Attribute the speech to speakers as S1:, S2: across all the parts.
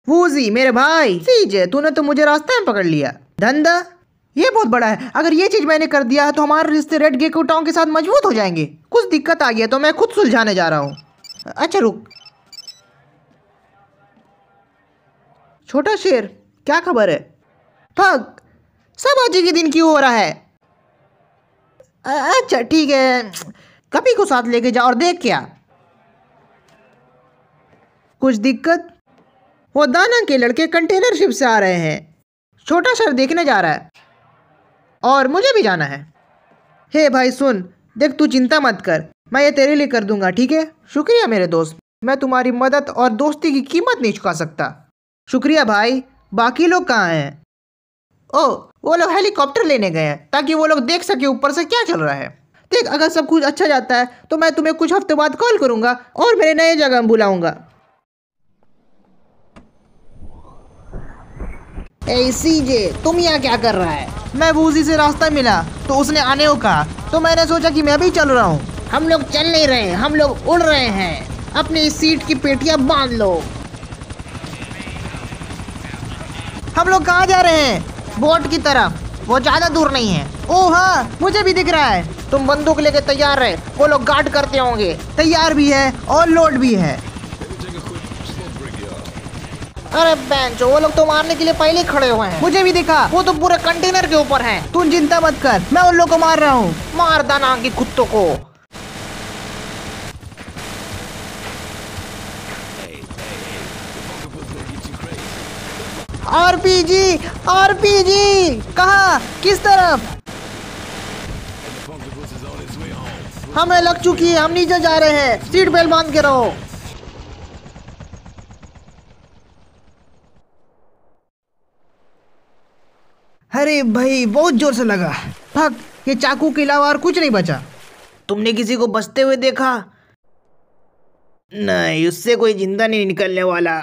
S1: Woozi मेरे भाई, सीजे तूने तो मुझे रास्ते में पकड़ लिया। धंधा ये बहुत बड़ा है, अगर ये चीज मैंने कर दिया तो हमारे रिश्ते रेड गेको टाउन के साथ मजबूत हो जाएंगे। कुछ दिक्कत आ गया तो मैं खुद सुलझाने जा रहा हूँ। अच्छा रुक। छोटा शेर क्या खबर है? भाग, सब आज के दिन क्यों हो रहा है? अच्छा ठीक है, कभी को साथ लेके जाओ और देख क्या कुछ दिक्कत। वो दाना के लड़के कंटेनर शिप से आ रहे हैं। छोटा शहर देखने जा रहा है और मुझे भी जाना है। हे भाई सुन, देख तू चिंता मत कर, मैं ये तेरे लिए कर दूंगा, ठीक है? शुक्रिया मेरे दोस्त, मैं तुम्हारी मदद और दोस्ती की कीमत नहीं चुका सकता। शुक्रिया भाई। बाकी लोग कहाँ हैं? ओ, वो लोग हेलीकॉप्टर लेने गए हैं ताकि वो लोग देख सके ऊपर से क्या चल रहा है। देख, अगर सब कुछ अच्छा जाता है तो मैं तुम्हें कुछ हफ्ते बाद कॉल करूंगा और मेरे नए जगह में बुलाऊंगा। ए सीजे, तुम यहाँ क्या कर रहा है? मैं वूजी से रास्ता मिला तो उसने आने को कहा तो मैंने सोचा कि मैं भी चल रहा हूँ। हम लोग चल नहीं रहे, हम लोग उड़ रहे हैं। अपनी सीट की पेटियां बांध लो। हम लोग कहाँ जा रहे हैं? बोट की तरफ, वो ज्यादा दूर नहीं है। ओह हाँ, मुझे भी दिख रहा है। तुम बंदूक लेके तैयार रहे, वो लोग गार्ड करते होंगे। तैयार भी है और लोड भी है। अरे बेंचो, वो लोग तो मारने के लिए पहले ही खड़े हुए हैं। मुझे भी दिखा, वो तो पूरे कंटेनर के ऊपर हैं। तू चिंता मत कर, मैं उन लोगों को मार रहा हूँ। मार दाना की कुत्तों को। आरपीजी, आरपीजी कहाँ, किस तरफ? हमें लग चुकी है, हम नीचे जा रहे हैं। सीट बेल्ट बांध के रहो। अरे भाई, बहुत जोर से लगा। भाग, ये चाकू के अलावा और कुछ नहीं बचा। तुमने किसी को बचते हुए देखा? नहीं, उससे कोई जिंदा नहीं निकलने वाला।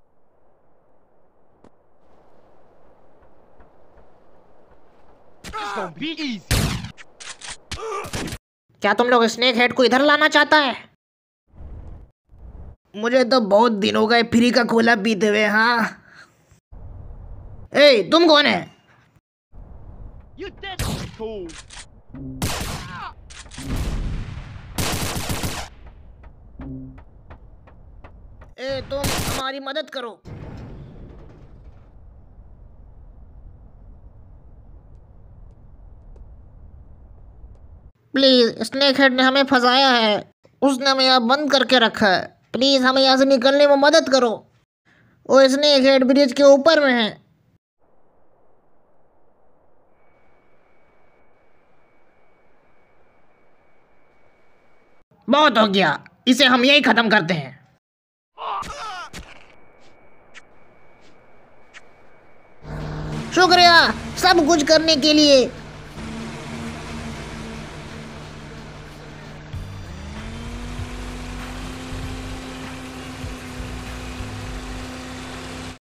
S1: क्या तुम लोग स्नेक हेड को इधर लाना चाहता है? मुझे तो बहुत दिन हो गए फ्री का खोला पीते हुए। हाँ, ए तुम कौन है? ए तुम हमारी मदद करो। प्लीज, स्नेक हेड ने हमें फंसाया है। उसने हमें यहाँ बंद करके रखा है। प्लीज हमें यहाँ से निकलने में मदद करो। वो स्नेक हेड ब्रिज के ऊपर में है। बहुत हो गया, इसे हम यही खत्म करते हैं। शुक्रिया सब कुछ करने के लिए।